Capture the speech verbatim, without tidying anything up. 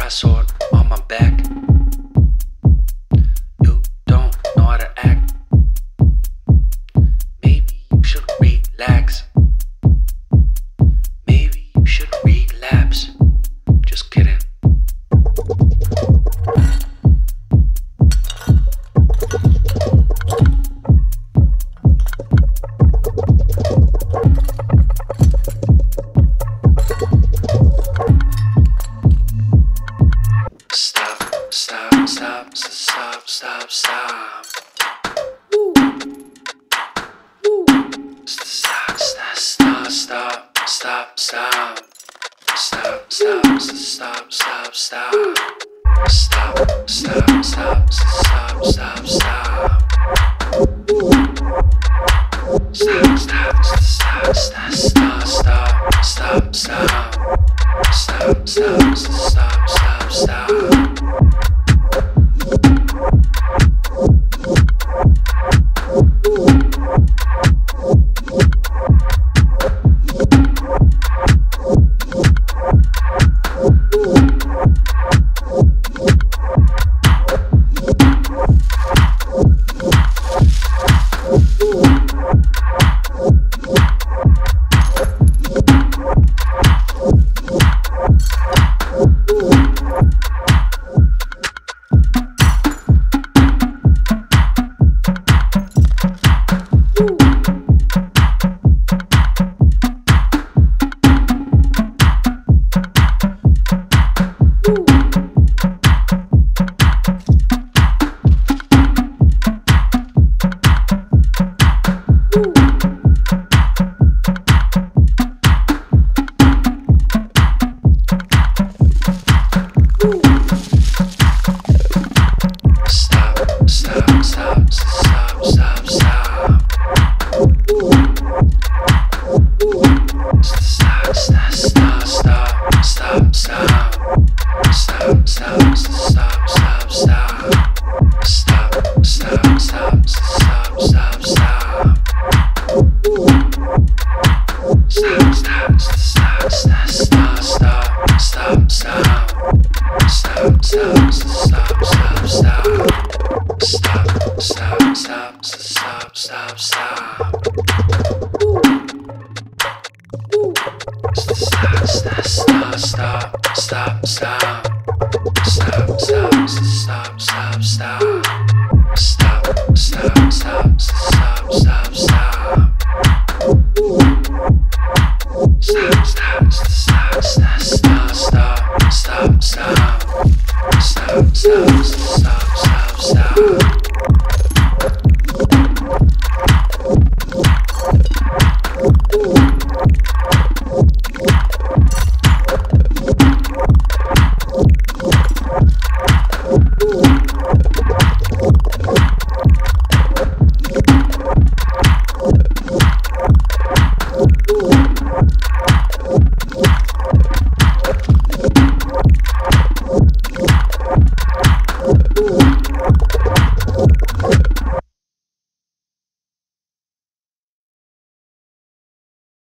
cry sword on my back. You don't know how to act. Maybe you should relax. Maybe you should relapse. Just kidding. Stop, stop, stop, stop, stop, stop. Woo. Woo. Stop, stop, stop, stop, stop, stop. Stop, stop, stop, stop, stop. Stop, stop, stop, stop, stop, stop. Woo. Stop, stop, stop, stop, stop, stop, stop, stop. Stop, stop, stop, stop, stop. Stop, stop, stop, stop, stop.